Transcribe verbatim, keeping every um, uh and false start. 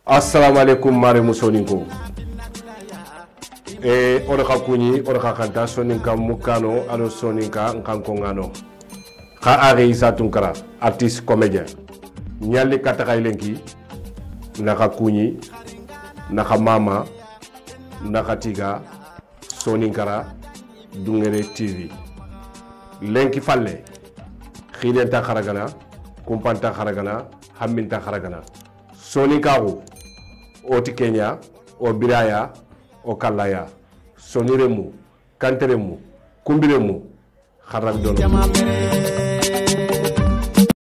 assalamu alaikum mare musoninko e odo ka kunyi odo ka kanta soninka mukano ado soninka nkanko ngano ka ari isa tunkara artiste comédien nyalli kataka lenki naka kunyi naka mama naka tiga soninkara dungere tv lenki falle khidenta kharagana kumpanta kharagana hamminta kharagana soninkaru oti Kenya o biraya o kallaya soniremu kanteremu kumbiremu kharag dono